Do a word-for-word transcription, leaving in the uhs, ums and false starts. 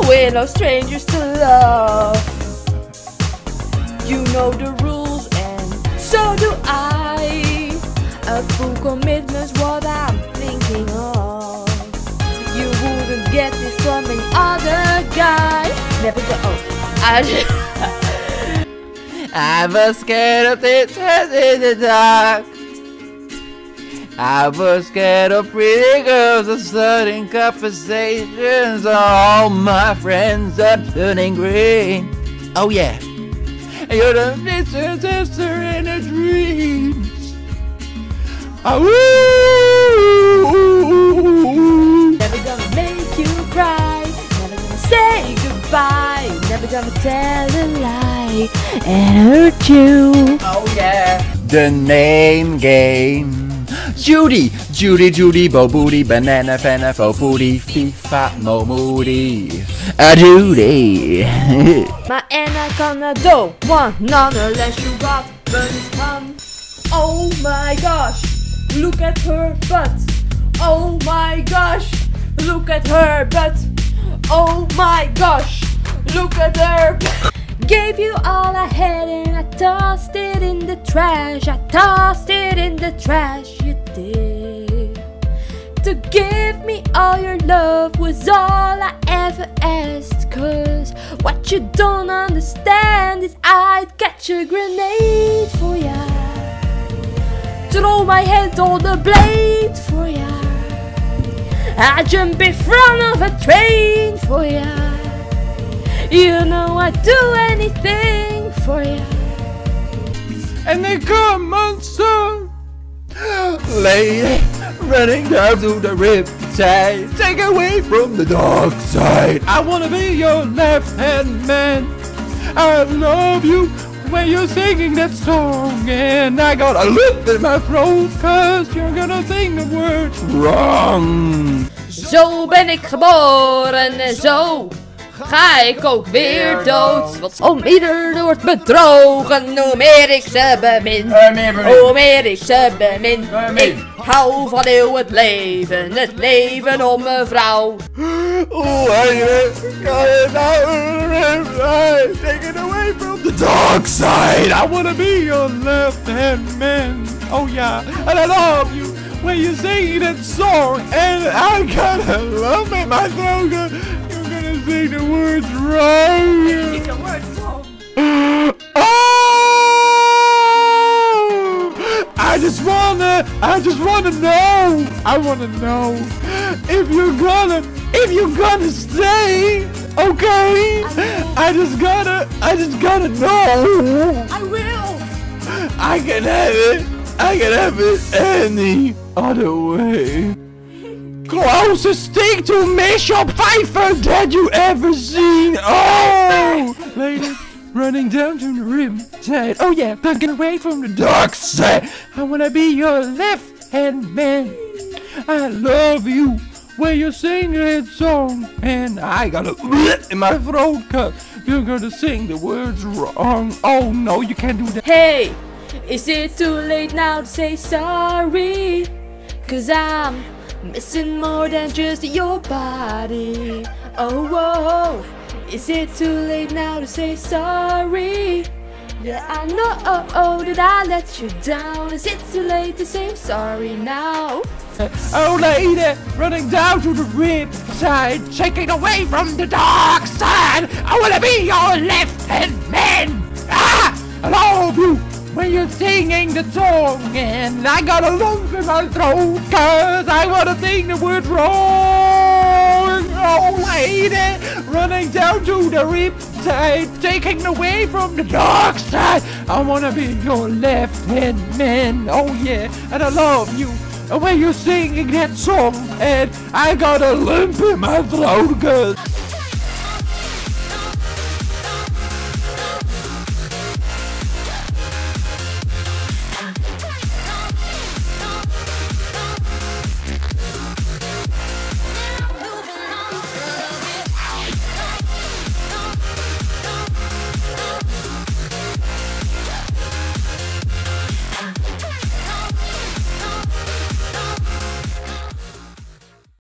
We're no strangers to love. You know the rules and so do I. A full commitment's what I'm thinking of. You wouldn't get this from any other guy. Never go. Oh, I. I was scared of this in the dark. I was scared of pretty girls and sudden conversations. All my friends are turning green. Oh yeah. You're the distant sister in the dreams. Oh, never gonna make you cry. Never gonna say goodbye. Never gonna tell a lie and hurt you. oh yeah. The name game. Judy, Judy, Judy, Bo Booty, Banana, Fana, Fo Footy, FIFA, Mo Moody, a Judy. My anaconda don't want none unless you got bunny's tongue. Oh my gosh, look at her butt. Oh my gosh, look at her butt. Oh my gosh, look at her butt. Gave you all I had and I tossed it in the trash. I tossed it in the trash, you did. To give me all your love was all I ever asked. Cause what you don't understand is I'd catch a grenade for ya. Throw my head on the blade for ya. I'd jump in front of a train for ya. You know I'd do anything for ya. And they come monster lady running down to the riptide. Take away from the dark side. I wanna be your left hand man. I love you when you're singing that song. And I got a lump in my throat cause you're gonna sing the words wrong. Zo ben ik geboren en zo ga ik ook weer dood. Want om ieder wordt bedrogen, hoe meer ik ze bemin. Hoe meer ik ze bemin. Ik hou van heel het leven, het leven om een vrouw. Oh, I got take it away from the dark side. I wanna be your left hand man. Oh yeah, and I love you when you sing that song. And I got a lump in my throat. You're gonna sing the words wrong. Sing the words wrong. Oh, I just wanna, I just wanna know. I wanna know if you're gonna, if you're gonna stay. Okay, I just gotta, I just gotta know. I will. I can have it. I can have it any other way. Closest thing to Bishop Pfeiffer that you ever seen. Oh, lady, running down to the riptide. Oh yeah, tucking away from the dark side. I wanna be your left hand man. I love you when you sing that song. And I got a in my throat cause you're gonna sing the words wrong. Oh no, you can't do that. Hey, is it too late now to say sorry? Cause I'm missing more than just your body. Oh, whoa. Is it too late now to say sorry? Yeah, I know oh, oh, that I let you down. Is it too late to say I'm sorry now? Oh lady, running down to the riptide, shaking away from the dark side. I wanna be your left hand man. Ah, I love you when you're singing the song. And I got a lump in my throat cause I wanna sing the words wrong. Oh lady, running down to the riptide, taking away from the dark side. I wanna be your left hand man. Oh yeah, and I love you when you're singing that song. And I got a lump in my throat cause